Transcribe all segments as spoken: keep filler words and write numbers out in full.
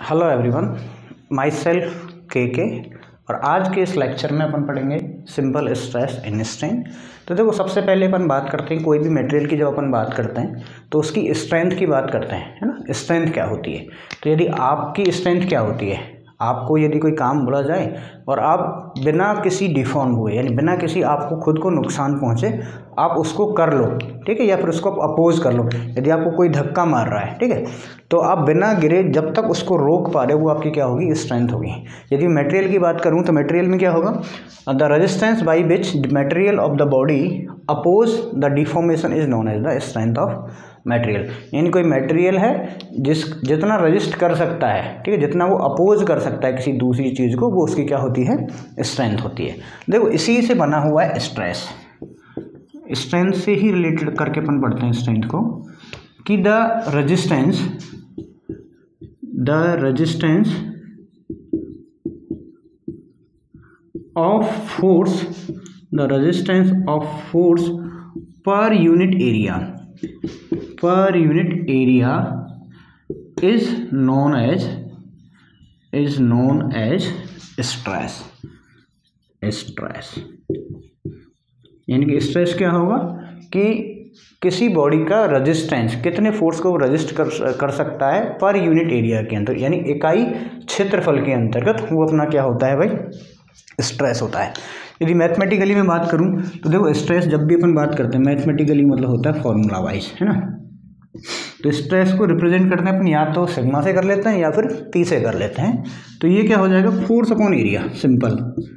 Hello everyone, my self के के और आज के इस लेक्चर में अपन पढ़ेंगे सिंपल स्ट्रेस इन स्ट्रेन। तो देखो, सबसे पहले अपन बात करते हैं कोई भी मटेरियल की। जब अपन बात करते हैं तो उसकी स्ट्रेंथ की बात करते हैं, है ना। स्ट्रेंथ क्या होती है? तो यदि आपकी स्ट्रेंथ क्या होती है, आपको यदि कोई काम बोला जाए और आप बिना किसी डिफॉर्म हुए, यानी बिना किसी आपको खुद को नुकसान पहुंचे, आप उसको कर लो, ठीक है, या फिर उसको अपोज कर लो। यदि आपको कोई धक्का मार रहा है, ठीक है, तो आप बिना गिरे जब तक उसको रोक पा रहे हो, वो आपकी क्या होगी? स्ट्रेंथ होगी। यदि मटेरियल की बात करूं तो मटेरियल में क्या होगा? The resistance by which material of the body oppose the deformation is known as the strength of material. यानी कोई मटेरियल है जिस जितना रजिस्ट कर सकता है, ठीक है, जितना वो अपोज कर सकता है किसी दूसरी चीज़ को, वो उसकी क्या होती है? स्ट्रेंथ होती है। देखो, इसी से बना हुआ है स्ट्रेस। स्ट्रेंथ से ही रिलेटेड करके अपन पढ़ते हैं स्ट्रेंथ को, कि the resistance the resistance of force the resistance of force per unit area per unit area is known as is known as stress stress यानी कि स्ट्रेस क्या होगा कि किसी बॉडी का रेजिस्टेंस, कितने फोर्स को रजिस्ट कर कर सकता है पर यूनिट एरिया के अंदर, यानी इकाई क्षेत्रफल के अंतर्गत, वो अपना क्या होता है भाई? स्ट्रेस होता है। यदि मैथमेटिकली मैं बात करूं तो देखो, स्ट्रेस जब भी अपन बात करते हैं मैथमेटिकली मतलब होता है फॉर्मूला वाइज, है ना। तो स्ट्रेस को रिप्रेजेंट करते हैं अपन या तो सिग्मा से कर लेते हैं या फिर पी से कर लेते हैं। तो ये क्या हो जाएगा? Force upon area, simple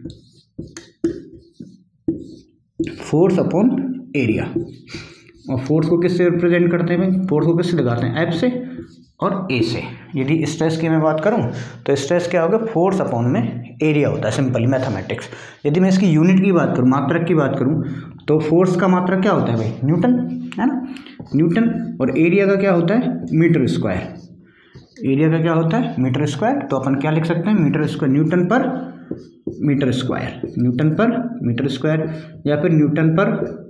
force upon area. और फोर्स को किससे रिप्रेजेंट करते हैं भाई? फोर्स को किससे दिखाते हैं? एफ से और ए से। यदि स्ट्रेस की मैं बात करूं तो स्ट्रेस क्या होगा? फोर्स अपॉन में एरिया होता है, सिंपली मैथमेटिक्स। यदि मैं इसकी यूनिट की बात करूं, मात्रक की बात करूं, तो फोर्स का मात्रक क्या होता है भाई? न्यूटन, है ना, न्यूटन। और एरिया का क्या होता है? Metre square. एरिया का क्या होता है? Metre square. तो अपन क्या लिख सकते हैं? Metre square, newton per metre square, newton per metre square, या फिर Newton per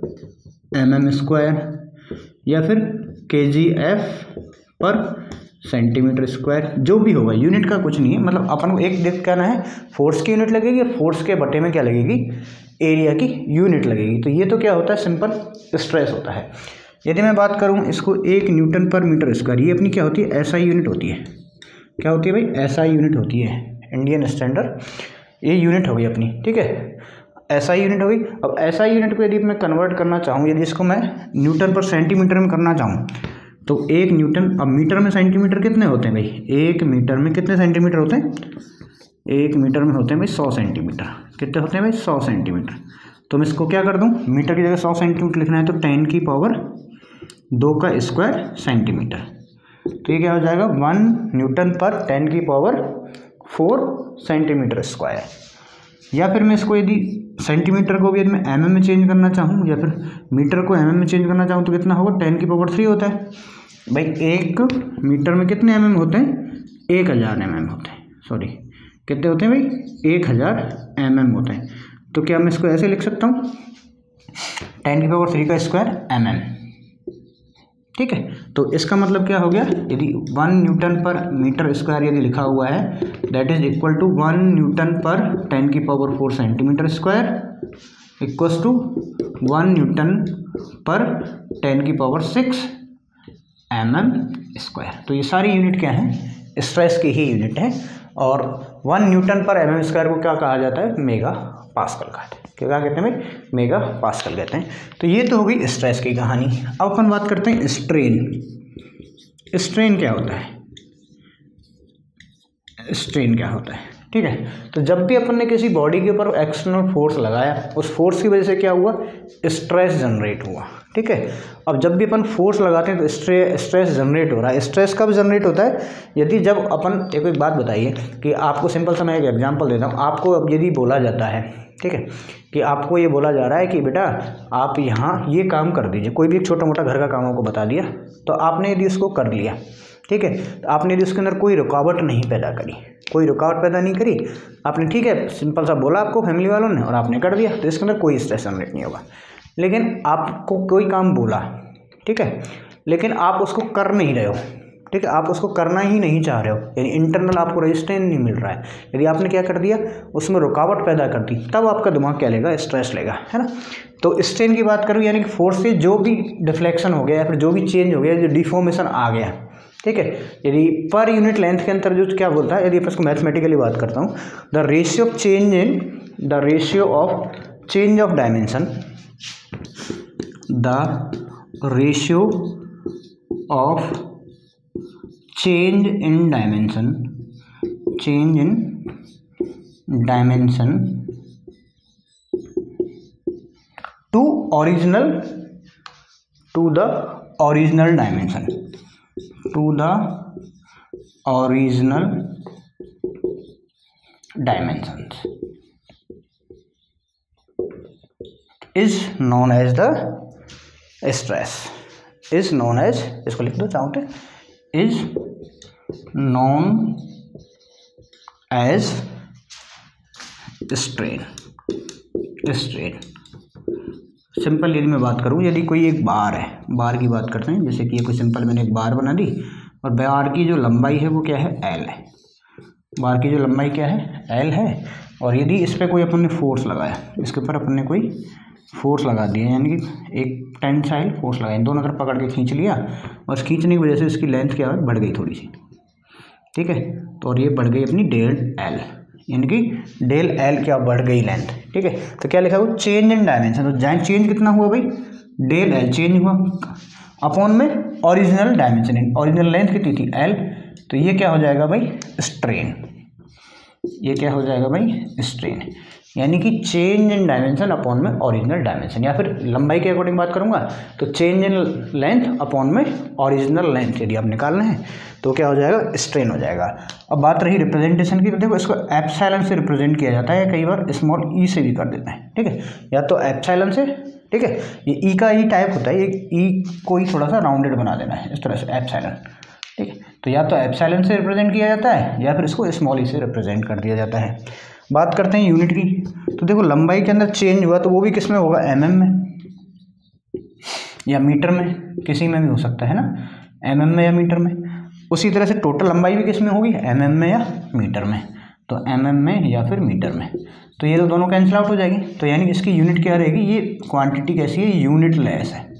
M M square, या फिर K G F per centimetre square, जो भी होगा। यूनिट का कुछ नहीं है, मतलब अपन को एक देख कहना है फोर्स की यूनिट लगेगी और फोर्स के बटे में क्या लगेगी? एरिया की यूनिट लगेगी। तो ये तो क्या होता है? सिंपल स्ट्रेस होता है। यदि मैं बात करूं इसको एक न्यूटन पर मीटर स्क्वायर, ये अपनी क्या होती है? एसआई यूनिट होती है। क्या होती है भाई? एसआई यूनिट होती है, इंडियन स्टैंडर्ड। ये यूनिट हो गई अपनी, ठीक है, एसआई यूनिट हो गई। अब एसआई यूनिट को यदि मैं कन्वर्ट करना चाहूँ, यदि इसको मैं न्यूटन पर सेंटीमीटर में करना चाहूँ, तो एक न्यूटन, अब मीटर में सेंटीमीटर कितने होते हैं भाई? एक मीटर में कितने सेंटीमीटर होते हैं? एक मीटर में होते हैं भाई सौ सेंटीमीटर। कितने होते हैं भाई? सौ सेंटीमीटर। तो मैं इसको क्या कर दूं? मीटर की जगह सौ सेंटीमीटर लिखना है तो टेन की पावर दो का स्क्वायर सेंटीमीटर। तो ये क्या हो जाएगा? वन न्यूटन पर टेन की पावर फोर सेंटीमीटर स्क्वायर। या फिर मैं इसको यदि सेंटीमीटर को भी यदि मैं एम एम में चेंज करना चाहूँ, या फिर मीटर को एम एम में चेंज करना चाहूँ, तो कितना होगा? टेन की पावर थ्री होता है भाई। एक मीटर में कितने एम एम होते हैं? एक हज़ार एम एम होते हैं। सॉरी, कितने होते हैं भाई? एक हज़ार एम एम होते हैं। तो क्या मैं इसको ऐसे लिख सकता हूँ? टेन की पावर थ्री का स्क्वायर एम एम, ठीक है। तो इसका मतलब क्या हो गया? यदि one newton per metre square यदि लिखा हुआ है, that is equal to one newton per ten की power four centimetre square equals to one newton per ten की power six M M square. तो ये सारी यूनिट क्या है? स्ट्रेस की ही यूनिट है। और one newton per M M square को क्या कहा जाता है? मेगा पास्कल कहते हैं। क्या कहते हैं भाई? मेगा पास्कल कहते हैं। तो ये तो हो गई स्ट्रेस की कहानी। अब अपन बात करते हैं स्ट्रेन। स्ट्रेन क्या होता है? स्ट्रेन क्या होता है, ठीक है। तो जब भी अपन ने किसी बॉडी के ऊपर एक्सटर्नल फोर्स लगाया, उस फोर्स की वजह से क्या हुआ? स्ट्रेस जनरेट हुआ, ठीक है। अब जब भी अपन फोर्स लगाते हैं तो स्ट्रे स्ट्रेस जनरेट हो रहा है। स्ट्रेस कब जनरेट होता है? यदि जब अपन, एक एक बात बताइए कि आपको सिंपल सा मैं एक एग्जांपल देता हूँ। आपको अब यदि बोला जाता है, ठीक है, कि आपको ये बोला जा रहा है कि बेटा आप यहाँ ये काम कर दीजिए, कोई भी एक छोटा मोटा घर का काम आपको बता दिया, तो आपने यदि उसको कर लिया, ठीक है, तो आपने यदि उसके अंदर कोई रुकावट नहीं पैदा करी, कोई रुकावट पैदा नहीं करी आपने, ठीक है, सिंपल सा बोला आपको फैमिली वालों ने और आपने कर दिया, तो इसके अंदर कोई स्ट्रेस जनरेट नहीं होगा। लेकिन आपको कोई काम बोला, ठीक है, लेकिन आप उसको कर नहीं रहे हो, ठीक है, आप उसको करना ही नहीं चाह रहे हो, यानी इंटरनल आपको रेजिस्टेंस नहीं मिल रहा है, यदि आपने क्या कर दिया उसमें रुकावट पैदा कर दी, तब आपका दिमाग क्या लेगा, स्ट्रेस लेगा, है ना। तो स्ट्रेन की बात करूँ यानी कि फोर्स से जो भी डिफ्लेक्शन हो गया या फिर जो भी चेंज हो गया, जो डिफॉर्मेशन आ गया, ठीक है, यदि पर यूनिट लेंथ के अंदर जो क्या बोलता है, यदि मैं इसको मैथमेटिकली बात करता हूँ, the ratio of change in the ratio of change of dimension, the ratio of change in dimension change in dimension to original to the original dimension to the original dimensions is known as the stress is known as, इसको लिख दो चाहो तो, is known as strain strain simple यदि मैं बात करूँ, यदि कोई एक बार है, बार की बात करते हैं, जैसे कि ये कोई सिंपल मैंने एक बार बना दी और बार की जो लंबाई है वो क्या है, एल है, बार की जो लंबाई क्या है, एल है, और यदि इस पर कोई अपन ने फोर्स लगाया, इसके ऊपर अपन ने कोई फोर्स लगा दिया, यानी कि एक टेंसाइल फोर्स लगाया, दोनों तरफ पकड़ के खींच लिया और इस खींचने की वजह से इसकी लेंथ क्या है, बढ़ गई थोड़ी सी, ठीक है, तो और ये बढ़ गई अपनी डेल एल, यानी कि डेल एल क्या बढ़ गई लेंथ, ठीक है, तो क्या लिखा हुआ, चेंज इन डायमेंशन, तो जैन चेंज कितना हुआ भाई, डेल एल चेंज हुआ अपॉन में ओरिजिनल डायमेंशन, ओरिजिनल लेंथ कितनी थी, एल, तो ये क्या हो जाएगा भाई, स्ट्रेन, ये क्या हो जाएगा भाई, स्ट्रेन, यानी कि चेंज इन डायमेंशन अपॉन में ओरिजिनल डायमेंशन, या फिर लंबाई के अकॉर्डिंग बात करूंगा तो चेंज इन लेंथ अपॉन में ओरिजिनल लेंथ यदि आप निकालना है तो क्या हो जाएगा, स्ट्रेन हो जाएगा। अब बात रही रिप्रेजेंटेशन की, तो देखो इसको एप्सिलॉन से रिप्रेजेंट किया जाता है, कई बार स्मॉल ई से भी कर देते हैं, ठीक है, या तो एप्सिलॉन से, ठीक है, ये ई का ई टाइप होता है, ये ई को ही थोड़ा सा राउंडेड बना देना है इस तरह से, एप्सिलॉन, ठीक है, तो या तो एप्सिलॉन से रिप्रेजेंट किया जाता है या फिर इसको स्मॉल ई से रिप्रेजेंट कर दिया जाता है। बात करते हैं यूनिट की, तो देखो लंबाई के अंदर चेंज हुआ तो वो भी किस में होगा, एम एम में या मीटर में, किसी में भी हो सकता है ना, एम एम में या मीटर में। उसी तरह से टोटल लंबाई भी किस में होगी, एम एम में या मीटर में, तो एम एम में या फिर मीटर में, तो ये तो दोनों कैंसिल आउट हो जाएगी, तो यानी इसकी यूनिट क्या रहेगी, ये क्वांटिटी कैसी है, यूनिट लेस है,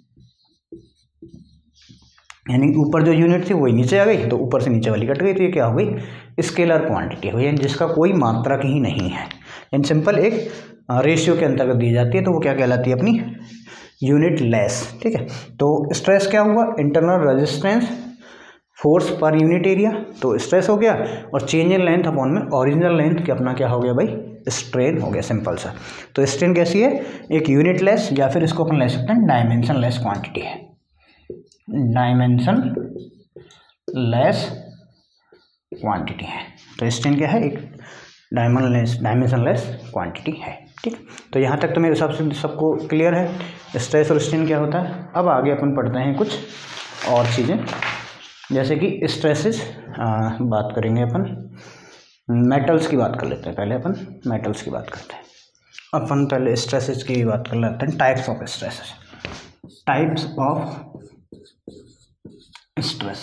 यानी ऊपर जो यूनिट थी वही नीचे आ गई, तो ऊपर से नीचे वाली कट गई, तो ये क्या हो गई, स्केलर क्वांटिटी हो, यानी जिसका कोई मात्रक ही नहीं है, यानी सिंपल एक रेशियो के अंतर्गत दी जाती है, तो वो क्या कहलाती है, अपनी यूनिट लेस, ठीक है। तो स्ट्रेस क्या हुआ, internal resistance force per unit area, तो स्ट्रेस हो गया, और चेंज इन लेंथ अपॉन में ओरिजिनल लेंथ कि अपना क्या हो गया भाई, स्ट्रेन हो गया, सिंपल सा। तो स्ट्रेन कैसी है, एक यूनिट लेस, या फिर इसको अपन ले सकते हैं डायमेंशन लेस क्वांटिटी है, डायमेंशन लेस क्वांटिटी है, तो स्ट्रेन क्या है, एक diamond less dimensionless quantity है, ठीक। तो यहाँ तक तो मेरे हिसाब से सबको क्लियर है स्ट्रेस और स्ट्रेन क्या होता है। अब आगे अपन पढ़ते हैं कुछ और चीज़ें, जैसे कि स्ट्रेसेस बात करेंगे अपन, मेटल्स की बात कर लेते हैं, पहले अपन मेटल्स की बात करते हैं, अपन पहले स्ट्रेसेस की बात कर लेते हैं, types of stresses, types of stress,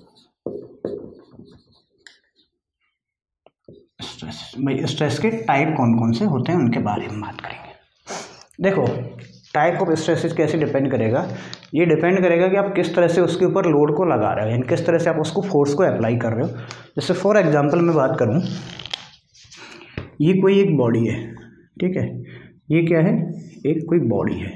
stress भाई स्ट्रेस के टाइप कौन कौन से होते हैं उनके बारे में बात करेंगे। देखो टाइप ऑफ स्ट्रेसेस कैसे डिपेंड करेगा, ये डिपेंड करेगा कि आप किस तरह से उसके ऊपर लोड को लगा रहे हो, यानी किस तरह से आप उसको फोर्स को अप्लाई कर रहे हो। जैसे फॉर एग्जांपल मैं बात करूं, ये कोई एक बॉडी है, ठीक है, ये क्या है, एक कोई बॉडी है,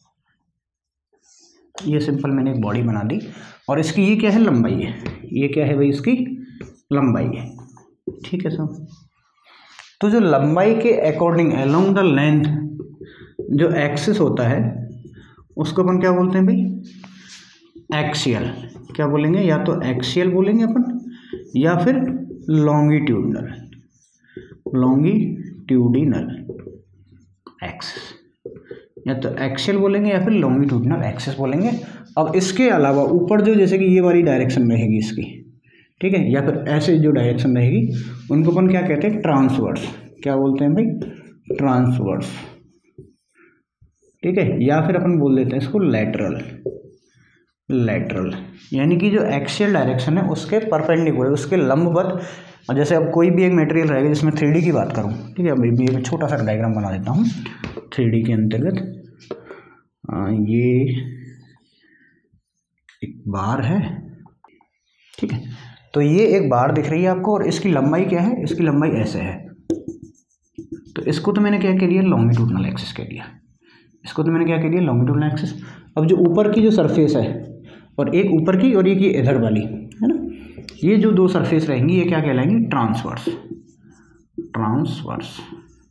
ये सिंपल मैंने एक बॉडी बना दी, और इसकी ये क्या है, लंबाई है, ये क्या है भाई, इसकी लंबाई है, ठीक है सब। तो जो लंबाई के अकॉर्डिंग अलोंग द लेंथ जो एक्सिस होता है उसको अपन क्या बोलते हैं भाई, एक्सियल, क्या बोलेंगे, या तो एक्सियल बोलेंगे अपन या फिर लॉन्गिट्यूडनल, लॉन्गिट्यूडिनल एक्सिस, या तो एक्सियल बोलेंगे या फिर लॉन्गिट्यूडनल एक्सिस बोलेंगे। अब इसके अलावा ऊपर जो जैसे कि ये वाली डायरेक्शन रहेगी इसकी, ठीक है, या फिर ऐसे जो डायरेक्शन रहेगी उनको अपन क्या कहते हैं, ट्रांसवर्स, क्या बोलते हैं भाई, ट्रांसवर्स, ठीक है, या फिर अपन बोल देते हैं इसको लैटरल, लैटरल, यानी कि जो एक्सियल डायरेक्शन है उसके परपेंडिकुलर, उसके लंबवत। और जैसे अब कोई भी एक मटेरियल रहेगा जिसमें थ्री डी की बात करूँ, ठीक है, अभी भी एक छोटा सा डायग्राम बना देता हूँ थ्री डी के अंतर्गत। ये एक बार है, ठीक है, तो ये एक बार दिख रही है आपको और इसकी लंबाई क्या है, इसकी लंबाई ऐसे है। तो इसको तो मैंने क्या कह दिया, लॉन्गिट्यूडनल एक्सिस कह दिया, इसको तो मैंने क्या कह दिया, लॉन्गिट्यूडनल एक्सिस। अब जो ऊपर की जो सरफेस है और एक ऊपर की और एक ये इधर वाली है ना, ये जो दो सरफेस रहेंगी ये क्या कहलाएंगी, ट्रांसवर्स, ट्रांसवर्स,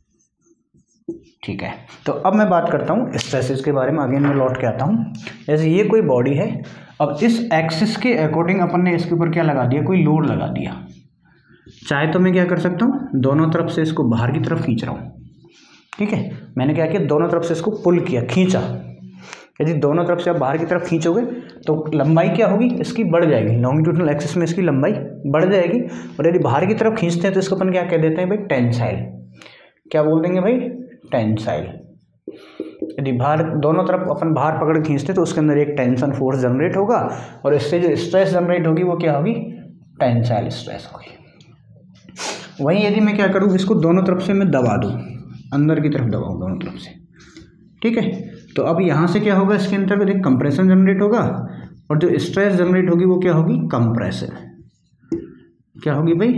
ठीक है। तो अब मैं बात करता हूँ स्ट्रेसेस के बारे में, अगेन मैं लौट के आता हूँ। जैसे ये कोई बॉडी है, अब इस एक्सिस के अकॉर्डिंग अपन ने इसके ऊपर क्या लगा दिया, कोई लोड लगा दिया। चाहे तो मैं क्या कर सकता हूँ, दोनों तरफ से इसको बाहर की तरफ खींच रहा हूँ, ठीक है, मैंने क्या किया, दोनों तरफ से इसको पुल किया, खींचा। यदि दोनों तरफ से आप बाहर की तरफ खींचोगे तो लंबाई क्या होगी, इसकी बढ़ जाएगी, लॉन्गिट्यूडनल एक्सिस में इसकी लंबाई बढ़ जाएगी। और यदि बाहर की तरफ खींचते हैं तो इसको अपन क्या कह देते हैं भाई, टेंसाइल, क्या बोल देंगे भाई, टेंसाइल। यदि बाहर दोनों तरफ अपन बाहर पकड़ खींचते तो उसके अंदर एक टेंशन फोर्स जनरेट होगा और इससे जो स्ट्रेस जनरेट होगी वो क्या होगी, टेंसाइल स्ट्रेस होगी। वहीं यदि मैं क्या करूँ, इसको दोनों तरफ से मैं दबा दूँ, अंदर की तरफ दबाऊँ दोनों तरफ से, ठीक है, तो अब यहाँ से क्या होगा, इसके अंतर्गत एक कंप्रेशन जनरेट होगा और जो स्ट्रेस जनरेट होगी वो क्या होगी, कंप्रेसिव, क्या होगी भाई,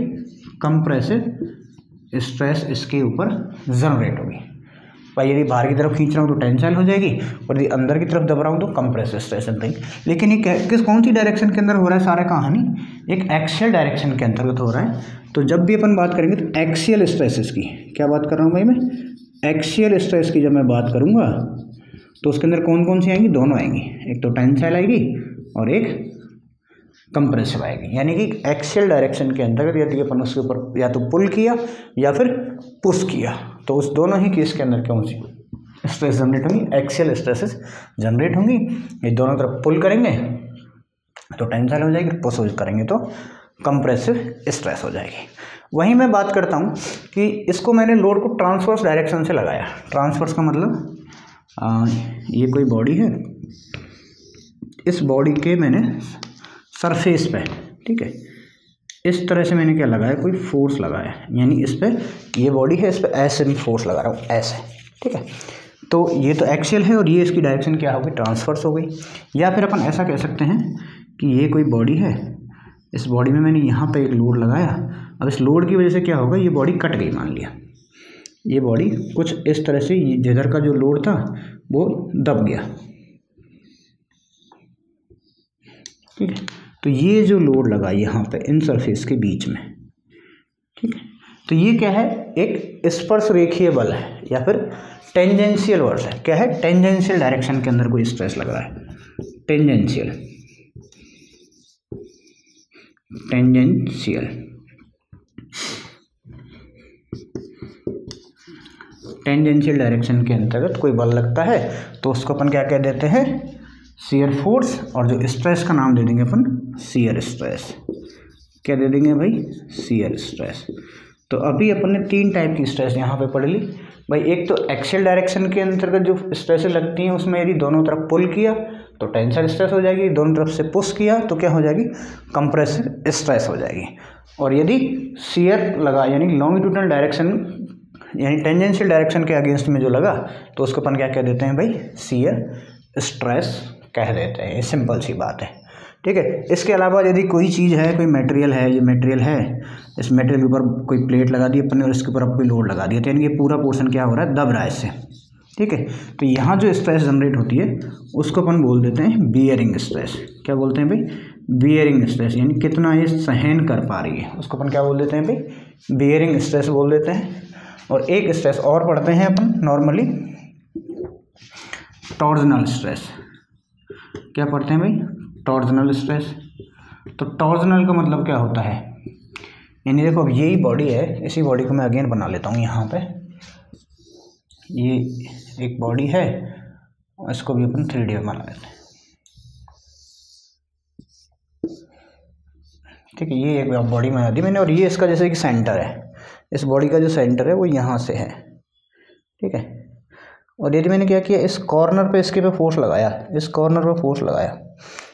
कंप्रेसिव स्ट्रेस इसके ऊपर जनरेट होगी। भाई यदि बाहर की तरफ खींच रहा हूँ तो टेंसाइल हो जाएगी और यदि अंदर की तरफ दब रहा हूँ तो कंप्रेसिव स्ट्रेस एंड थिंग। लेकिन ये किस कौन सी डायरेक्शन के अंदर हो रहा है, सारा कहानी एक एक्सियल डायरेक्शन के अंतर्गत हो रहा है। तो जब भी अपन बात करेंगे तो एक्सियल स्ट्रेसेस की, क्या बात कर रहा हूँ भाई मैं, एक्सियल स्ट्रेस की जब मैं बात करूँगा तो उसके अंदर कौन कौन सी आएंगी, दोनों आएंगी, एक तो टेंसाइल आएगी और एक कंप्रेसिव आएगी। यानी कि एक्सियल डायरेक्शन के अंतर्गत यदि अपन उसके ऊपर या तो पुल किया या फिर पुश किया तो उस दोनों ही केस के अंदर कौन सी स्ट्रेस जनरेट होंगी, एक्सियल स्ट्रेसेस जनरेट होंगी। ये दोनों तरफ पुल करेंगे तो टेंसाइल हो जाएगी, पुश करेंगे तो कंप्रेसिव स्ट्रेस हो जाएगी। वहीं मैं बात करता हूँ कि इसको मैंने लोड को ट्रांसवर्स डायरेक्शन से लगाया। ट्रांसवर्स का मतलब आ, ये कोई बॉडी है, इस बॉडी के मैंने सरफेस पे, ठीक है, इस तरह से मैंने क्या लगाया, कोई फोर्स लगाया, यानी इस पे ये बॉडी है, इस पे ऐसे में फोर्स लगा रहा हूँ, ऐसे, ठीक है। तो ये तो एक्सियल है और ये इसकी डायरेक्शन क्या होगी, ट्रांसवर्स हो गई। या फिर अपन ऐसा कह सकते हैं कि ये कोई बॉडी है, इस बॉडी में मैंने यहाँ पे एक लोड लगाया, अब इस लोड की वजह से क्या होगा, ये बॉडी कट गई, मान लिया ये बॉडी कुछ इस तरह से, जिधर का जो लोड था वो दब गया, ठीक है। तो ये जो लोड लगा यहाँ पे इन सरफेस के बीच में, ठीक है, तो ये क्या है, एक स्पर्श रेखीय बल है या फिर टेंजेंशियल बल है। क्या है, टेंजेंशियल डायरेक्शन के अंदर कोई स्ट्रेस लग रहा है, टेंजेंशियल, टेंजेंशियल टेंजेंशियल डायरेक्शन के अंतर्गत कोई बल लगता है तो उसको अपन क्या कह देते हैं, शियर फोर्स। और जो स्ट्रेस का नाम दे देंगे अपन शियर स्ट्रेस। क्या दे देंगे भाई, शियर स्ट्रेस। तो अभी अपन ने तीन टाइप की स्ट्रेस यहाँ पे पढ़ ली भाई। एक तो एक्सियल डायरेक्शन के अंतर्गत जो स्ट्रेसेस लगती हैं उसमें यदि दोनों तरफ पुल किया तो टेंसाइल स्ट्रेस हो जाएगी, दोनों तरफ से पुश किया तो क्या हो जाएगी, कंप्रेसिव स्ट्रेस हो जाएगी। और यदि शियर लगा यानी लॉन्गिट्यूडनल डायरेक्शन यानी टेंजेंशियल डायरेक्शन के अगेंस्ट में जो लगा तो उसको अपन क्या कह देते हैं भाई, शियर स्ट्रेस कह देते हैं। ये सिंपल सी बात है, ठीक है। इसके अलावा यदि कोई चीज़ है, कोई मटेरियल है, ये मटेरियल है, इस मटेरियल के ऊपर कोई प्लेट लगा दी अपन ने और इसके ऊपर अब कोई लोड लगा दिया तो यानी ये पूरा पोर्शन क्या हो रहा है, दब रहा है इससे, ठीक है। तो यहाँ जो स्ट्रेस जनरेट होती है उसको अपन बोल देते हैं बियरिंग स्ट्रेस। क्या बोलते हैं भाई, बियरिंग स्ट्रेस, यानी कितना ये सहन कर पा रही है उसको अपन क्या बोल देते हैं भाई, बियरिंग स्ट्रेस बोल देते हैं। और एक स्ट्रेस और पढ़ते हैं अपन नॉर्मली, टॉर्जनल स्ट्रेस। क्या पढ़ते हैं भाई, टॉर्जनल स्ट्रेस। तो टॉर्जनल का मतलब क्या होता है, यानी देखो अब यही बॉडी है, इसी बॉडी को मैं अगेन बना लेता हूँ। यहाँ पे ये एक बॉडी है, इसको भी अपन थ्री डी में बना लेते हैं, ठीक है। ये एक बॉडी बना दी मैंने और ये इसका जैसे कि सेंटर है, इस बॉडी का जो सेंटर है वो यहाँ से है, ठीक है। और यदि मैंने क्या किया, इस कॉर्नर पे इसके पे फोर्स लगाया, इस कॉर्नर पे फोर्स लगाया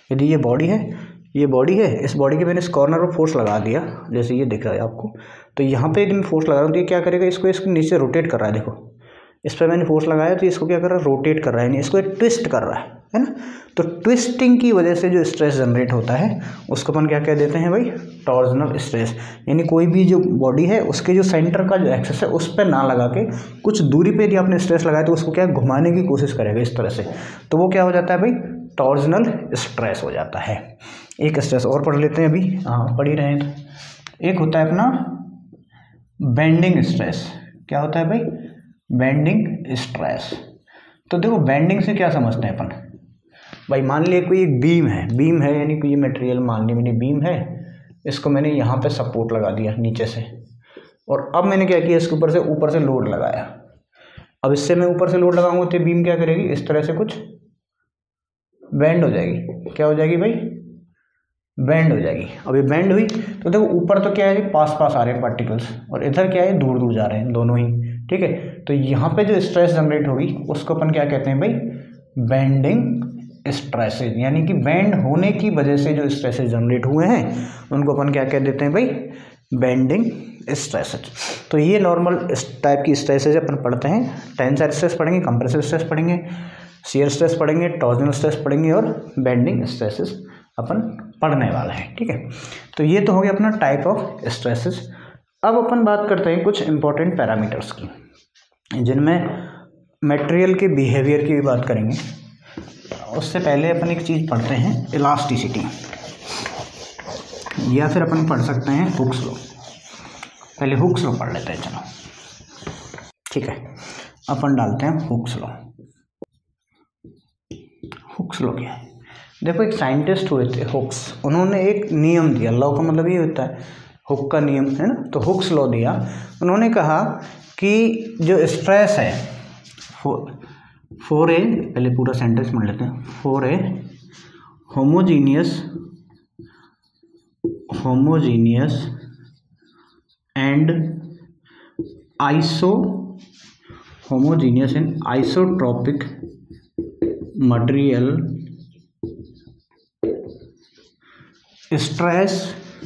यदि ये बॉडी है, ये बॉडी है, इस बॉडी के मैंने इस कॉर्नर पर फोर्स लगा दिया, जैसे ये दिख रहा है आपको, तो यहाँ पे यदि मैं फोर्स लगा रहा हूँ तो ये क्या करेगा, इसको इसके नीचे रोटेट कर रहा है। देखो इस पर मैंने फोर्स लगाया तो इसको क्या कर रहा है, रोटेट कर रहा है, यानी इसको ट्विस्ट कर रहा है है ना। तो ट्विस्टिंग की वजह से जो स्ट्रेस जनरेट होता है उसको अपन क्या कह देते हैं भाई, टॉर्जनल स्ट्रेस। यानी कोई भी जो बॉडी है उसके जो सेंटर का जो एक्सेस है उस पर ना लगा के कुछ दूरी पे यदि आपने स्ट्रेस लगाया तो उसको क्या घुमाने की कोशिश करेगा इस तरह से, तो वो क्या हो जाता है भाई, टॉर्जनल स्ट्रेस हो जाता है। एक स्ट्रेस और पढ़ लेते हैं अभी, हाँ पढ़ ही रहे हैं तो। एक होता है अपना बेंडिंग स्ट्रेस। क्या होता है भाई, बेंडिंग स्ट्रेस। तो देखो बेंडिंग से क्या समझते हैं अपन भाई, मान लिया कोई एक बीम है, बीम है यानी कोई ये मटेरियल मान ली मैंने बीम है, इसको मैंने यहाँ पे सपोर्ट लगा दिया नीचे से, और अब मैंने क्या किया, इसके ऊपर से ऊपर से लोड लगाया। अब इससे मैं ऊपर से लोड लगाऊंगा तो बीम क्या करेगी, इस तरह से कुछ बेंड हो जाएगी। क्या हो जाएगी भाई, बेंड हो जाएगी। अब ये बेंड हुई तो देखो ऊपर तो क्या है, पास पास आ रहे हैं पार्टिकल्स, और इधर क्या है, दूर दूर जा रहे हैं दोनों ही, ठीक है। तो यहाँ पे जो स्ट्रेस जनरेट होगी उसको अपन क्या कहते हैं भाई, बेंडिंग स्ट्रेसेज। यानी कि बेंड होने की वजह से जो स्ट्रेसेज जनरेट हुए हैं उनको अपन क्या कह देते हैं भाई, बेंडिंग स्ट्रेसेज। तो ये नॉर्मल इस टाइप की स्ट्रेसेज अपन पढ़ते हैं। टेंसाइल स्ट्रेस पढ़ेंगे, कंप्रेसिव स्ट्रेस पढ़ेंगे, शियर स्ट्रेस पढ़ेंगे, टॉर्जनल स्ट्रेस पढ़ेंगे और बेंडिंग स्ट्रेसेज अपन पढ़ने वाला है, ठीक है। तो ये तो हो गया अपना टाइप ऑफ स्ट्रेसेज। अब अपन बात करते हैं कुछ इंपॉर्टेंट पैरामीटर्स की, जिनमें मटेरियल के बिहेवियर की भी बात करेंगे। उससे पहले अपन एक चीज़ पढ़ते हैं, इलास्टिसिटी, या फिर अपन पढ़ सकते हैं हुक्स लॉ। पहले हुक्स लॉ पढ़ लेते हैं, चलो ठीक है। अपन डालते हैं हुक्स लॉ। हुक्स लॉ क्या है, देखो एक साइंटिस्ट हुए थे हुक्स, उन्होंने एक नियम दिया। लॉ का मतलब ये होता है हुक का नियम, है ना। तो हुक्स लॉ दिया, उन्होंने कहा कि जो स्ट्रेस है फॉर ए, पहले पूरा सेंटेंस पढ़ लेते हैं, for a homogeneous homogeneous and iso homogeneous and isotropic material, stress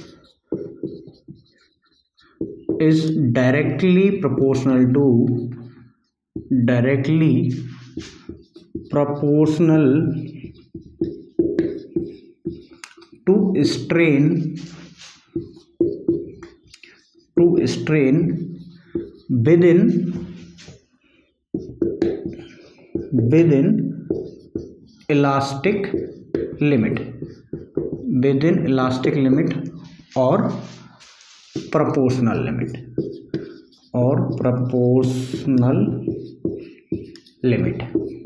is directly proportional to directly proportional to strain to strain within within elastic limit within elastic limit और proportional limit और proportional limit,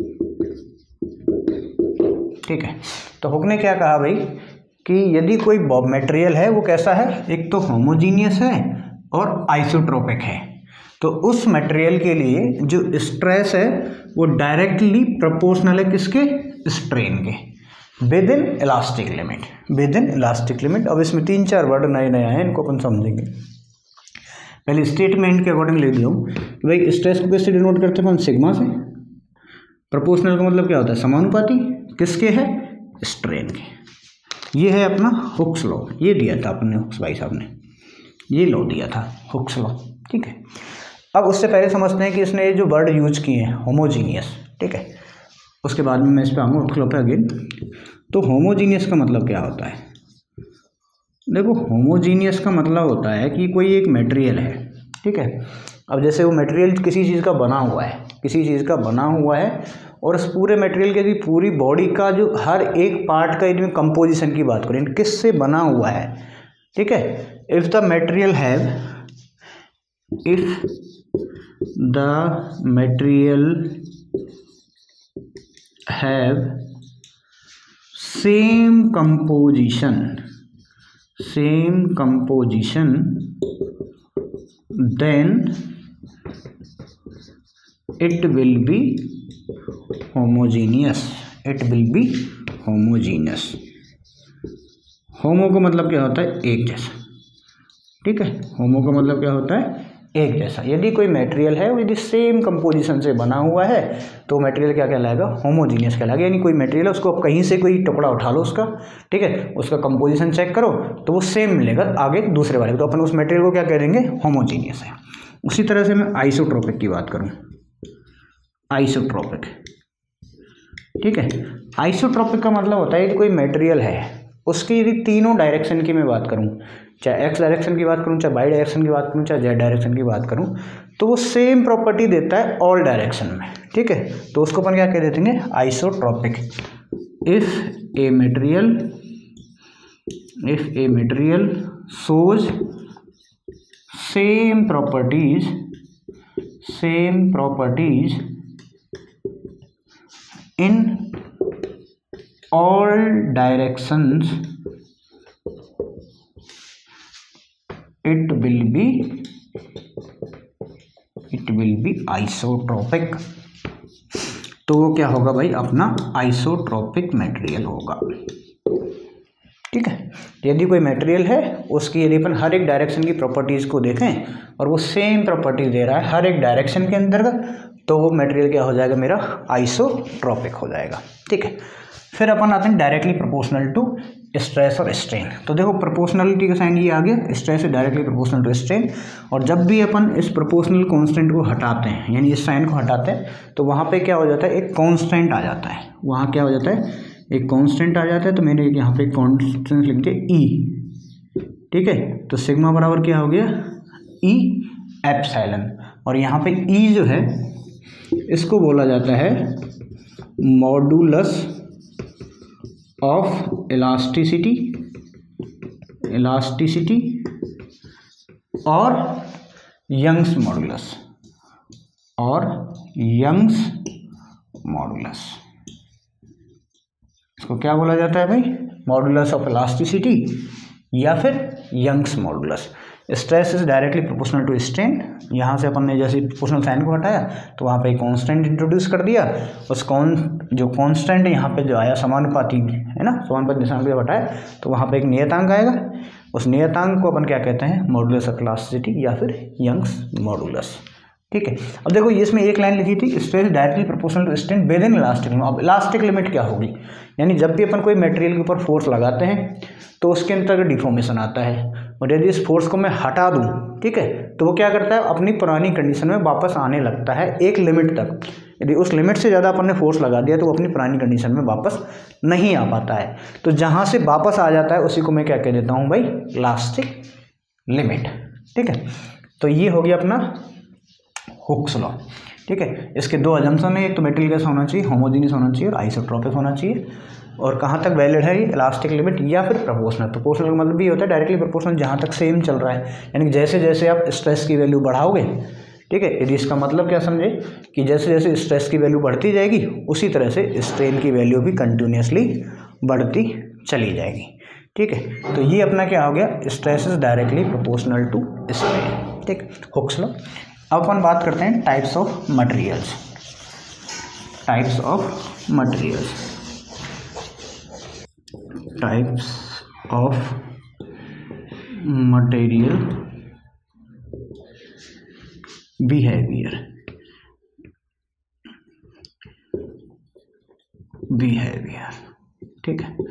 ठीक है। तो hook ने क्या कहा भाई कि यदि कोई मटेरियल है वो कैसा है, एक तो होमोजीनियस है और आइसोट्रोपिक है, तो उस मटेरियल के लिए जो स्ट्रेस है वो डायरेक्टली प्रोपोर्शनल है किसके, स्ट्रेन के, within elastic limit, within elastic limit. अब इसमें तीन चार वर्ड नए नए आए हैं, इनको अपन समझेंगे। पहले स्टेटमेंट के अकॉर्डिंग लिख दो कि भाई स्ट्रेस को किससे डिनोट करते हैं अपन, सिग्मा से। प्रोपोर्शनल का मतलब क्या होता है, समानुपाती, किसके है, स्ट्रेन के। ये है अपना हुक्स लॉ, ये दिया था अपने हुक्स भाई साहब ने, ये लॉ दिया था हुक्स लॉ, ठीक है। अब उससे पहले समझते हैं कि इसने ये जो वर्ड यूज किए हैं होमोजीनियस, ठीक है, उसके बाद में मैं इस पर आऊँगा हुक्स लॉ पे अगेन। तो होमोजीनियस का मतलब क्या होता है, देखो होमोजीनियस का मतलब होता है कि कोई एक मटेरियल है, ठीक है। अब जैसे वो मटेरियल किसी चीज़ का बना हुआ है, किसी चीज़ का बना हुआ है, और उस पूरे मटेरियल के पूरी बॉडी का जो हर एक पार्ट का यदि कंपोजिशन की बात करें, किससे बना हुआ है, ठीक है। If the material have if the material have same composition same composition then it will be homogeneous it will be homogeneous। Homo का मतलब क्या होता है, एक जैसा, ठीक है। होमो का मतलब क्या होता है, एक जैसा। यदि कोई मटेरियल है यदि सेम कंपोजिशन से बना हुआ है तो मटेरियल क्या कहलाएगा, होमोजीनियस कहलाएगा। यानी कोई मटेरियल है उसको आप कहीं से कोई टुकड़ा उठा लो उसका, ठीक है, उसका कंपोजिशन चेक करो तो वो सेम मिलेगा आगे दूसरे वाले, तो अपन उस मटेरियल को क्या कह देंगे, होमोजीनियस है। उसी तरह से मैं आइसोट्रोपिक की बात करूँ, आइसोट्रोपिक, ठीक है। आइसोट्रोपिक का मतलब होता है कि कोई मटेरियल है उसकी यदि तीनों डायरेक्शन की मैं बात करूं, चाहे एक्स डायरेक्शन की बात करूं, चाहे वाई डायरेक्शन की बात करूं, चाहे जेड डायरेक्शन की बात करूं, तो वो सेम प्रॉपर्टी देता है ऑल डायरेक्शन में, ठीक है। तो उसको अपन क्या कह देते हैं, isotropic. If a material if a material shows same properties same properties in all directions it will be it will be isotropic। तो वो क्या होगा भाई, अपना आइसोट्रोपिक मटेरियल होगा, ठीक है। यदि कोई मटेरियल है उसकी यदि अपन हर एक डायरेक्शन की प्रॉपर्टीज को देखें और वो सेम प्रॉपर्टी दे रहा है हर एक डायरेक्शन के अंतर्गत, तो वो मटेरियल क्या हो जाएगा, मेरा आइसोट्रोपिक हो जाएगा, ठीक है। फिर अपन आते हैं डायरेक्टली प्रोपोर्शनल टू स्ट्रेस और स्ट्रेन। तो देखो प्रोपोर्शनलिटी का साइन ये आ गया, स्ट्रेस है डायरेक्टली प्रोपोर्शनल टू स्ट्रेन। और जब भी अपन इस प्रोपोर्शनल कांस्टेंट को हटाते हैं यानी इस साइन को हटाते हैं तो वहाँ पे क्या हो जाता है, एक कांस्टेंट आ जाता है, वहाँ क्या हो जाता है, एक कांस्टेंट आ जाता है। तो मैंने यहाँ पे कांस्टेंट लिख दिया ई, ठीक है। तो सिग्मा बराबर क्या हो गया, ई एप्सिलॉन। और यहाँ पे ई जो है इसको बोला जाता है मॉडुलस ऑफ इलास्टिसिटी इलास्टिसिटी और यंग्स मॉडुलस और यंग्स मॉडुलस। इसको क्या बोला जाता है भाई, मॉडुलस ऑफ इलास्टिसिटी या फिर Young's modulus. Stress is directly proportional to strain. यहाँ से अपन ने जैसे प्रोपोर्शनल साइन को हटाया तो वहाँ पे एक कांस्टेंट इंट्रोड्यूस कर दिया, उस कौन जो कांस्टेंट यहाँ पे जो आया समानुपाती है ना, समानुपाती निशान को हटाया तो वहाँ पे एक नियतांक आएगा, उस नियतांक को अपन क्या कहते हैं, मॉडुलस ऑफ इलास्टिसिटी या फिर यंग्स मॉडुलस, ठीक है। अब देखो ये इसमें एक लाइन लिखी थी, stress directly proportional to strain within elastic limit. अब इलास्टिक लिमिट क्या होगी, यानी जब भी अपन कोई मटेरियल के ऊपर फोर्स लगाते हैं तो उसके अंतर्गत डिफॉर्मेशन आता है, और यदि इस फोर्स को मैं हटा दूं, ठीक है, तो वो क्या करता है, अपनी पुरानी कंडीशन में वापस आने लगता है एक लिमिट तक। यदि उस लिमिट से ज़्यादा अपन ने फोर्स लगा दिया तो वो अपनी पुरानी कंडीशन में वापस नहीं आ पाता है। तो जहाँ से वापस आ जाता है उसी को मैं क्या कह देता हूँ भाई, इलास्टिक लिमिट, ठीक है। तो ये हो गया अपना हुक्स लॉ, ठीक है। इसके दो अजम्पशन है, एक तो मटेरियल कैसा होना चाहिए, होमोजेनियस होना चाहिए और आइसोट्रोपिक होना चाहिए। और कहाँ तक वैलिड है ये, इलास्टिक लिमिट या फिर प्रोपोर्शनल। प्रोपोर्शनल का मतलब भी होता है डायरेक्टली प्रोपोर्शनल, जहाँ तक सेम चल रहा है, यानी कि जैसे जैसे आप स्ट्रेस की वैल्यू बढ़ाओगे, ठीक है, यदि इसका मतलब क्या समझे कि जैसे जैसे स्ट्रेस की वैल्यू बढ़ती जाएगी उसी तरह से स्ट्रेन की वैल्यू भी कंटिन्यूसली बढ़ती चली जाएगी, ठीक है। तो ये अपना क्या हो गया, stress is directly proportional to strain, ठीक, हुक्स लॉ। अब अपन बात करते हैं types of materials types of materials types of material behaviour behaviour ठीक है।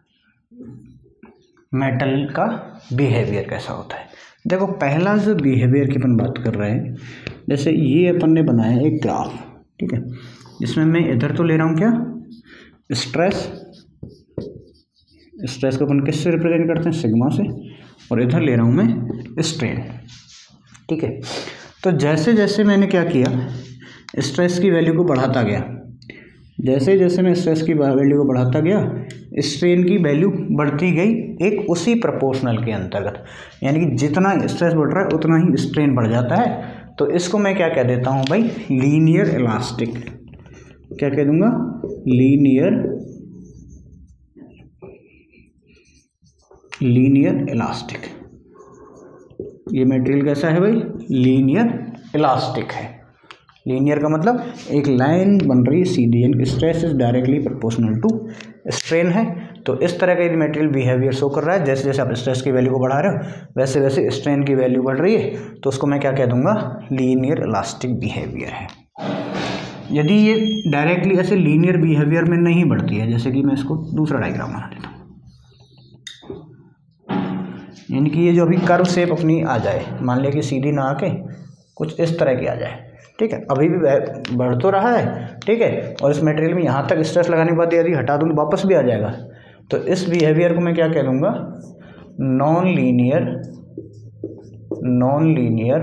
मेटल का बिहेवियर कैसा होता है, देखो पहला जो बिहेवियर की अपन बात कर रहे हैं, जैसे ये अपन ने बनाया एक ग्राफ, ठीक है, जिसमें मैं इधर तो ले रहा हूँ क्या, स्ट्रेस स्ट्रेस को अपन किससे रिप्रेजेंट करते हैं, सिग्मा से, और इधर ले रहा हूँ मैं स्ट्रेन, ठीक है। तो जैसे जैसे मैंने क्या किया, स्ट्रेस की वैल्यू को बढ़ाता गया, जैसे जैसे मैं स्ट्रेस की वैल्यू को बढ़ाता गया स्ट्रेन की वैल्यू बढ़ती गई एक उसी प्रोपोर्शनल के अंतर्गत, यानी कि जितना स्ट्रेस बढ़ रहा है उतना ही स्ट्रेन बढ़ जाता है। तो इसको मैं क्या कह देता हूँ भाई, लीनियर इलास्टिक, क्या कह दूंगा, लीनियर लीनियर इलास्टिक। ये मटेरियल कैसा है भाई, लीनियर इलास्टिक है। लीनियर का मतलब एक लाइन बन रही है सीधी, यानी stress is directly proportional to strain है, तो इस तरह का यदि मटेरियल बिहेवियर शो कर रहा है, जैसे जैसे आप स्ट्रेस की वैल्यू को बढ़ा रहे हो वैसे वैसे स्ट्रेन की वैल्यू बढ़ रही है, तो उसको मैं क्या कह दूंगा, लीनियर इलास्टिक बिहेवियर है। यदि ये डायरेक्टली ऐसे लीनियर बिहेवियर में नहीं बढ़ती है, जैसे कि मैं इसको दूसरा डायग्राम बना देता हूँ, यानी कि ये जो अभी कर्व शेप अपनी आ जाए, मान लिया कि सीधी ना आके कुछ इस तरह की आ जाए, ठीक है, अभी भी बढ़ तो रहा है, ठीक है, और इस मटेरियल में यहाँ तक स्ट्रेस लगाने के बाद यदि हटा दूँ तो वापस भी आ जाएगा, तो इस बिहेवियर को मैं क्या कह दूँगा, non linear non linear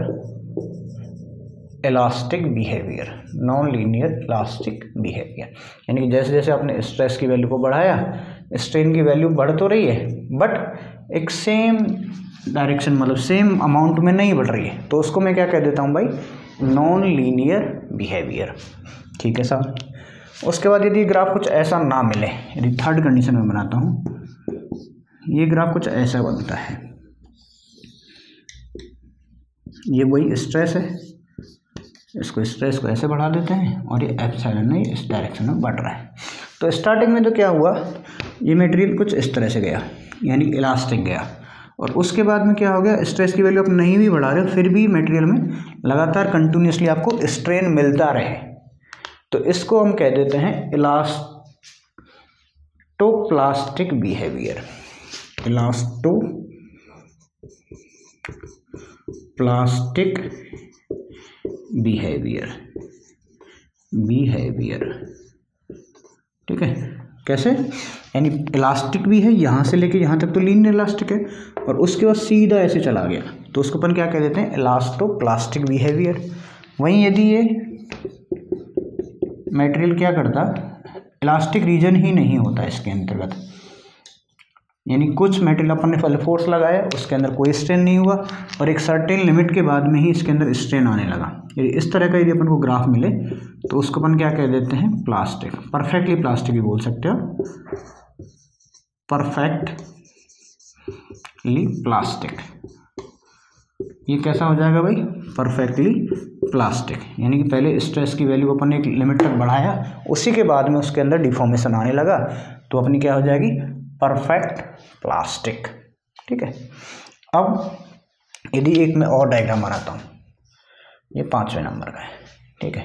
elastic behaviour, non linear elastic behaviour. यानी कि जैसे जैसे आपने स्ट्रेस की वैल्यू को बढ़ाया, स्ट्रेन की वैल्यू बढ़ तो रही है बट एक सेम डायरेक्शन, मतलब सेम अमाउंट में नहीं बढ़ रही है, तो उसको मैं क्या कह देता हूँ भाई, नॉन लीनियर बिहेवियर। ठीक है साहब। उसके बाद यदि ग्राफ कुछ ऐसा ना मिले, यदि थर्ड कंडीशन में बनाता हूँ, ये ग्राफ कुछ ऐसा बनता है, ये वही स्ट्रेस है, इसको स्ट्रेस को ऐसे बढ़ा देते हैं और ये एप्सिलॉन है, इस डायरेक्शन में बढ़ रहा है। तो स्टार्टिंग में तो क्या हुआ, ये मटेरियल कुछ इस तरह से गया, यानी इलास्टिक गया, और उसके बाद में क्या हो गया, स्ट्रेस की वैल्यू आप नहीं भी बढ़ा रहे हो फिर भी मटेरियल में लगातार कंटिन्यूसली आपको स्ट्रेन मिलता रहे, तो इसको हम कह देते हैं elastoplastic behaviour. Elastoplastic behaviour behaviour ठीक है। कैसे, यानी इलास्टिक भी है, यहाँ से लेके यहाँ तक तो लीनियर इलास्टिक है, और उसके बाद सीधा ऐसे चला गया, तो उसको अपन क्या कह देते हैं, इलास्टोप्लास्टिक बिहेवियर। वहीं यदि ये मटेरियल क्या करता, इलास्टिक रीजन ही नहीं होता इसके अंतर्गत, यानी कुछ मटेरियल अपन ने पहले फोर्स लगाया, उसके अंदर कोई स्ट्रेन नहीं हुआ, और एक सर्टेन लिमिट के बाद में ही इसके अंदर स्ट्रेन आने लगा, यदि इस तरह का यदि अपन को ग्राफ मिले तो उसको अपन क्या कह देते हैं, प्लास्टिक, परफेक्टली प्लास्टिक भी बोल सकते हो, परफेक्टली प्लास्टिक। ये कैसा हो जाएगा भाई, परफेक्टली प्लास्टिक, यानी कि पहले स्ट्रेस की वैल्यू अपन ने एक लिमिट तक बढ़ाया, उसी के बाद में उसके अंदर डिफॉर्मेशन आने लगा, तो अपनी क्या हो जाएगी, परफेक्ट प्लास्टिक। ठीक है। अब यदि एक मैं और डायग्राम बनाता हूँ, ये पांचवें नंबर का है, ठीक है,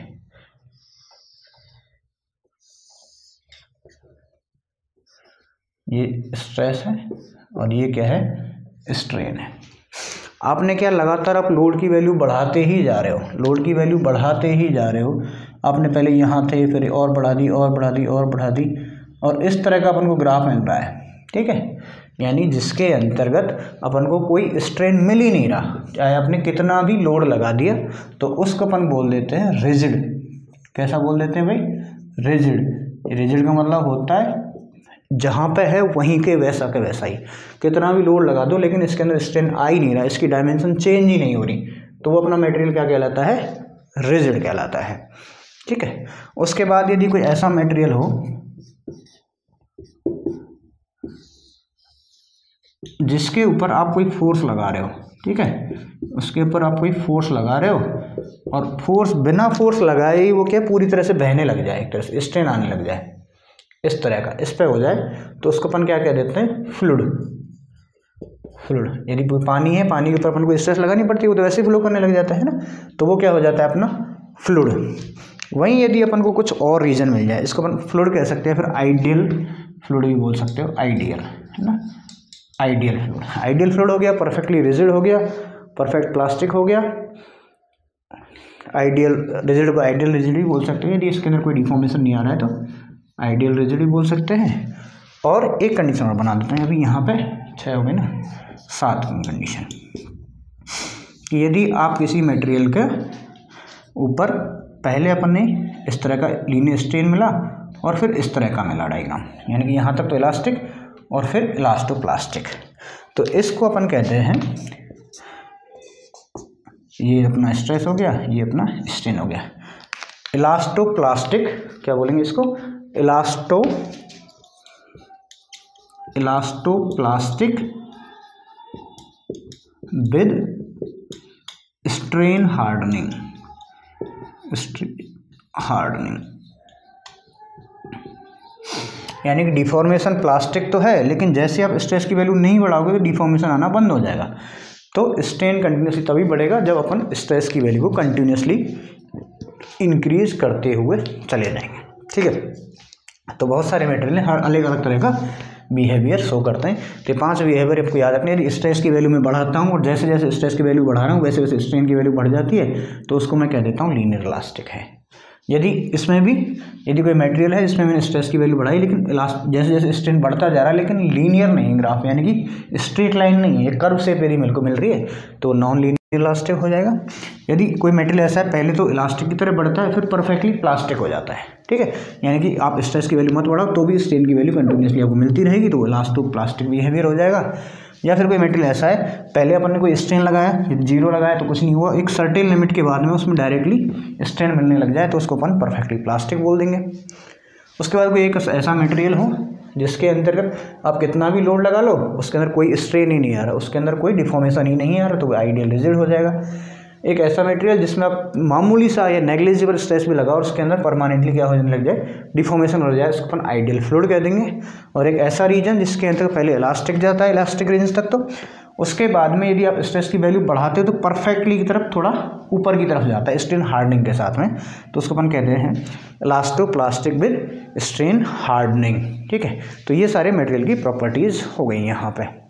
ये स्ट्रेस है और ये क्या है, स्ट्रेन है। आपने क्या, लगातार आप लोड की वैल्यू बढ़ाते ही जा रहे हो, लोड की वैल्यू बढ़ाते ही जा रहे हो, आपने पहले यहाँ थे फिर और बढ़ा दी और बढ़ा दी और बढ़ा दी, और इस तरह का अपन को ग्राफ मिल रहा है, ठीक है, यानी जिसके अंतर्गत अपन को कोई स्ट्रेन मिल ही नहीं रहा, चाहे आपने कितना भी लोड लगा दिया, तो उसको अपन बोल देते हैं रिजिड। कैसा बोल देते हैं भाई, रिजिड। रिजिड का मतलब होता है जहाँ पे है वहीं के वैसा के वैसा ही, कितना भी लोड लगा दो लेकिन इसके अंदर स्ट्रेन आ ही नहीं रहा, इसकी डायमेंशन चेंज ही नहीं हो रही, तो वो अपना मटेरियल क्या कहलाता है, रिजिड कहलाता है। ठीक है। उसके बाद यदि कोई ऐसा मटेरियल हो जिसके ऊपर आप कोई फोर्स लगा रहे हो, ठीक है, उसके ऊपर आप कोई फोर्स लगा रहे हो और फोर्स बिना फोर्स लगाए ही वो क्या पूरी तरह से बहने लग जाए, एक तरह से स्ट्रेन आने लग जाए, इस तरह का इस पे हो जाए, तो उसको अपन क्या कह देते हैं, फ्लूइड। फ्लूइड, यदि पानी है, पानी के ऊपर अपन को स्ट्रेस लगानी पड़ती है, वो तो वैसे ही फ्लो करने लग जाता है ना, तो वो क्या हो जाता है अपना फ्लूइड। वहीं यदि अपन को कुछ और रीजन मिल जाए, इसको अपन फ्लूइड कह सकते हैं, फिर आइडियल फ्लूइड भी बोल सकते हो, आइडियल, है ना, आइडियल फ्लूइड। आइडियल फ्लूइड हो गया, परफेक्टली रिजिड हो गया, परफेक्ट प्लास्टिक हो गया, आइडियल रिजिड को आइडियल रिजिड भी बोल सकते हैं, यदि इसके अंदर कोई डिफॉर्मेशन नहीं आ रहा है तो आइडियल रिजिड भी बोल सकते हैं। और एक कंडीशन और बना देते हैं, अभी यहाँ पे छः हो गए ना, सातवीं कंडीशन, कि यदि आप किसी मटेरियल के ऊपर पहले अपन ने इस तरह का लीनियर स्ट्रेन मिला और फिर इस तरह का मिला डायग्राम, यानी कि यहाँ तक तो इलास्टिक और फिर इलास्टोप्लास्टिक, तो इसको अपन कहते हैं, ये अपना स्ट्रेस हो गया, ये अपना स्ट्रेन हो गया, इलास्टोप्लास्टिक, क्या बोलेंगे इसको, elasto elastoplastic with strain hardening, hardening यानी कि डिफॉर्मेशन प्लास्टिक तो है, लेकिन जैसे आप स्ट्रेस की वैल्यू नहीं बढ़ाओगे तो डिफॉर्मेशन आना बंद हो जाएगा। तो स्ट्रेन कंटिन्यूसली तभी बढ़ेगा जब अपन स्ट्रेस की वैल्यू को कंटिन्यूसली इंक्रीज करते हुए चले जाएंगे। ठीक है, तो बहुत सारे मटेरियल हैं, हर अलग अलग तरह का बिहेवियर शो करते हैं। तो पांच बिहेवियर आपको याद रखने हैं। यदि स्ट्रेस की वैल्यू मैं बढ़ाता हूँ और जैसे जैसे स्ट्रेस की वैल्यू बढ़ा रहा हूँ वैसे वैसे स्ट्रेन की वैल्यू बढ़ जाती है, तो उसको मैं कह देता हूँ लीनियर इलास्टिक है। यदि इसमें भी यदि कोई मटेरियल है जिसमें मैंने स्ट्रेस की वैल्यू बढ़ाई लेकिन इलास्ट जैसे जैसे स्ट्रेन बढ़ता जा रहा है लेकिन लीनियर नहीं है ग्राफ, यानी कि स्ट्रेट लाइन नहीं है, कर्व शेप यदि मेरे को मिल रही है तो नॉन लीनियर इलास्टिक हो जाएगा। यदि कोई मटेरियल ऐसा है पहले तो इलास्टिक की तरह बढ़ता है फिर परफेक्टली प्लास्टिक हो जाता है। ठीक है, यानी कि आप स्ट्रेस की वैल्यू मत बढ़ाओ तो भी स्ट्रेन की वैल्यू कंटिन्यूसली आपको मिलती रहेगी, तो इलास्टो प्लास्टिक बिहेवियर हो जाएगा। या फिर कोई मटेरियल ऐसा है पहले अपन ने कोई स्ट्रेन लगाया, जीरो लगाया तो कुछ नहीं हुआ, एक सर्टेन लिमिट के बाद में उसमें डायरेक्टली स्ट्रेन मिलने लग जाए तो उसको अपन परफेक्टली प्लास्टिक बोल देंगे। उसके बाद कोई एक ऐसा मटेरियल हो जिसके अंतर्गत आप कितना भी लोड लगा लो उसके अंदर कोई स्ट्रेन ही नहीं आ रहा, उसके अंदर कोई डिफॉर्मेशन ही नहीं आ रहा, तो वो आइडियल रिजिड हो जाएगा। एक ऐसा मटेरियल जिसमें आप मामूली सा या नेग्लिजिबल स्ट्रेस भी लगाओ और उसके अंदर परमानेंटली क्या हो जाने लग जाए, डिफॉर्मेशन हो जाए, उसको अपन आइडियल फ्लूइड कह देंगे। और एक ऐसा रीजन जिसके अंदर पहले इलास्टिक जाता है, इलास्टिक रीजन तक, तो उसके बाद में यदि आप स्ट्रेस की वैल्यू बढ़ाते हो तो परफेक्टली की तरफ थोड़ा ऊपर की तरफ जाता है स्ट्रेन हार्डनिंग के साथ में, तो उसको अपन कहते हैं इलास्टोप्लास्टिक विद स्ट्रेन हार्डनिंग। ठीक है, तो ये सारे मटेरियल की प्रॉपर्टीज हो गई यहाँ पे।